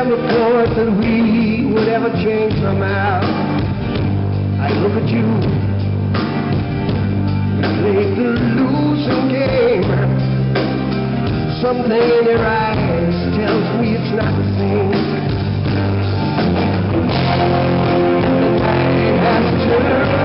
never thought that we would ever change somehow. I look at you, you played the losing game. Something in your eyes tells me it's not the same. The tide has turned.